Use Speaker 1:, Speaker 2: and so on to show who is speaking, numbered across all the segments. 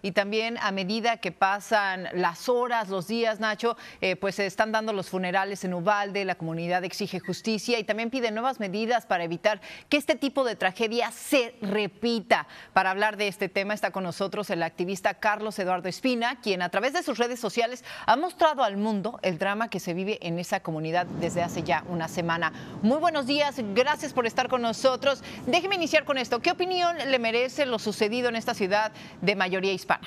Speaker 1: y también a medida que pasan las horas, los días, Nacho, pues se están dando los funerales en Uvalde, la comunidad exige justicia y también pide nuevas medidas para evitar que este tipo de tragedia se repita. Para hablar de este tema está con nosotros el activista Carlos Eduardo Espina, quien a través de sus redes sociales ha mostrado al mundo el drama que se vive en esa comunidad desde hace ya una semana. Muy buenos días, gracias por estar con nosotros. Déjeme iniciar con esto. ¿Qué opinión le merece lo sucedido en esta ciudad de mayoría hispana?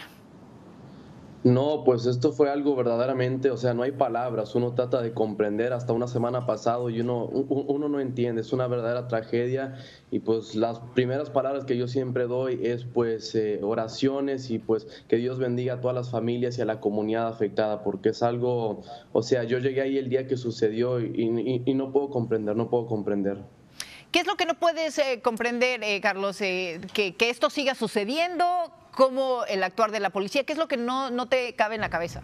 Speaker 2: No, pues esto fue algo verdaderamente, o sea, no hay palabras, uno trata de comprender hasta una semana pasado y uno no entiende, es una verdadera tragedia y pues las primeras palabras que yo siempre doy es pues oraciones y pues que Dios bendiga a todas las familias y a la comunidad afectada porque es algo, o sea, yo llegué ahí el día que sucedió y no puedo comprender, no puedo comprender.
Speaker 1: ¿Qué es lo que no puedes comprender, Carlos? Que esto siga sucediendo, cómo el actuar de la policía, ¿qué es lo que no te cabe en la cabeza?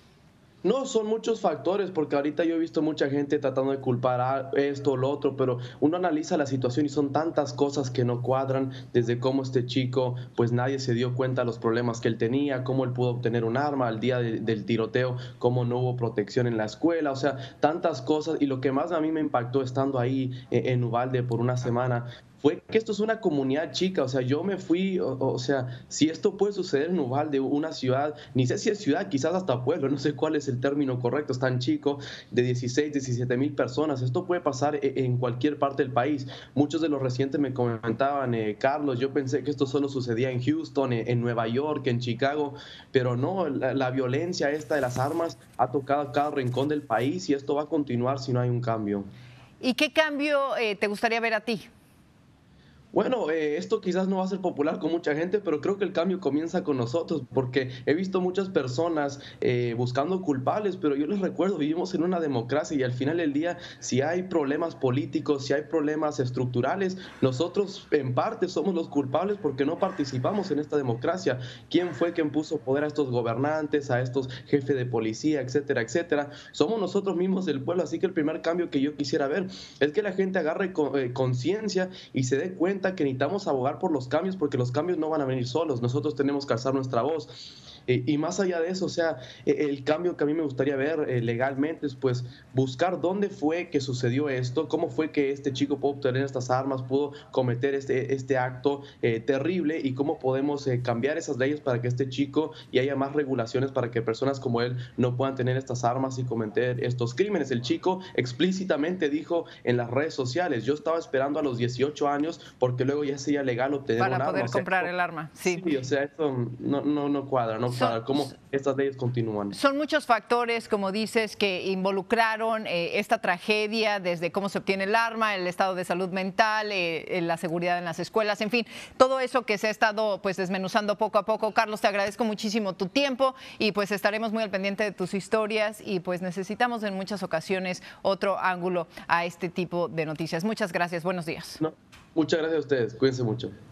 Speaker 2: No, son muchos factores, porque ahorita yo he visto mucha gente tratando de culpar a esto o lo otro, pero uno analiza la situación y son tantas cosas que no cuadran, desde cómo este chico, pues nadie se dio cuenta de los problemas que él tenía, cómo él pudo obtener un arma al día del tiroteo, cómo no hubo protección en la escuela, o sea, tantas cosas. Y lo que más a mí me impactó estando ahí en Uvalde por una semana fue que esto es una comunidad chica, o sea, yo me fui, o sea, si esto puede suceder en Uvalde, una ciudad, ni sé si es ciudad, quizás hasta pueblo, no sé cuál es el término correcto, es tan chico, de 16, 17 mil personas, esto puede pasar en cualquier parte del país. Muchos de los residentes me comentaban, Carlos, yo pensé que esto solo sucedía en Houston, en Nueva York, en Chicago, pero no, la violencia esta de las armas ha tocado cada rincón del país y esto va a continuar si no hay un cambio.
Speaker 1: ¿Y qué cambio te gustaría ver a ti?
Speaker 2: Bueno, esto quizás no va a ser popular con mucha gente, pero creo que el cambio comienza con nosotros, porque he visto muchas personas buscando culpables, pero yo les recuerdo, vivimos en una democracia y al final del día, si hay problemas políticos, si hay problemas estructurales, nosotros en parte somos los culpables porque no participamos en esta democracia. ¿Quién fue quien puso poder a estos gobernantes, a estos jefes de policía, etcétera, etcétera? Somos nosotros mismos del pueblo, así que el primer cambio que yo quisiera ver es que la gente agarre conciencia y se dé cuenta que necesitamos abogar por los cambios porque los cambios no van a venir solos, nosotros tenemos que alzar nuestra voz. Y más allá de eso, o sea, el cambio que a mí me gustaría ver legalmente es pues buscar dónde fue que sucedió esto, cómo fue que este chico pudo obtener estas armas, pudo cometer este acto terrible y cómo podemos cambiar esas leyes para que este chico y haya más regulaciones para que personas como él no puedan tener estas armas y cometer estos crímenes. El chico explícitamente dijo en las redes sociales, yo estaba esperando a los 18 años porque luego ya sería legal obtener un
Speaker 1: Para
Speaker 2: arma.
Speaker 1: poder
Speaker 2: O sea,
Speaker 1: comprar el arma, sí.
Speaker 2: sí, o sea, eso no cuadra, no cuadra. ¿Cómo estas leyes continúan?
Speaker 1: Son muchos factores, como dices, que involucraron esta tragedia, desde cómo se obtiene el arma, el estado de salud mental, la seguridad en las escuelas, en fin, todo eso que se ha estado pues desmenuzando poco a poco. Carlos, te agradezco muchísimo tu tiempo y pues estaremos muy al pendiente de tus historias y pues necesitamos en muchas ocasiones otro ángulo a este tipo de noticias. Muchas gracias, buenos días.
Speaker 2: No, muchas gracias a ustedes, cuídense mucho.